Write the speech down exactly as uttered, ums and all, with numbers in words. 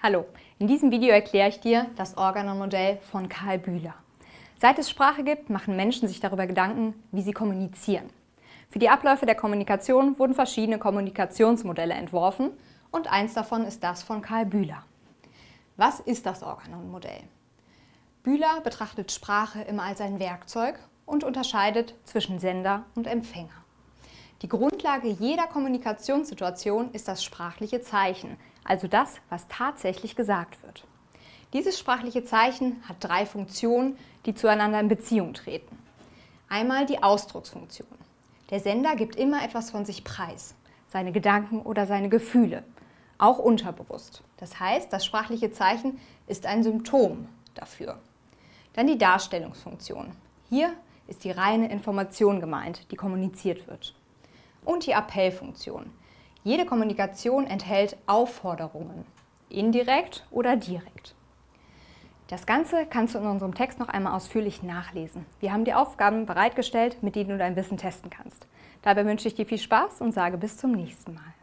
Hallo, in diesem Video erkläre ich dir das Organon-Modell von Karl Bühler. Seit es Sprache gibt, machen Menschen sich darüber Gedanken, wie sie kommunizieren. Für die Abläufe der Kommunikation wurden verschiedene Kommunikationsmodelle entworfen und eins davon ist das von Karl Bühler. Was ist das Organon-Modell? Bühler betrachtet Sprache immer als ein Werkzeug und unterscheidet zwischen Sender und Empfänger. Die Grundlage jeder Kommunikationssituation ist das sprachliche Zeichen, also das, was tatsächlich gesagt wird. Dieses sprachliche Zeichen hat drei Funktionen, die zueinander in Beziehung treten. Einmal die Ausdrucksfunktion. Der Sender gibt immer etwas von sich preis, seine Gedanken oder seine Gefühle, auch unterbewusst. Das heißt, das sprachliche Zeichen ist ein Symptom dafür. Dann die Darstellungsfunktion. Hier ist die reine Information gemeint, die kommuniziert wird. Und die Appellfunktion. Jede Kommunikation enthält Aufforderungen, indirekt oder direkt. Das Ganze kannst du in unserem Text noch einmal ausführlich nachlesen. Wir haben dir Aufgaben bereitgestellt, mit denen du dein Wissen testen kannst. Dabei wünsche ich dir viel Spaß und sage bis zum nächsten Mal.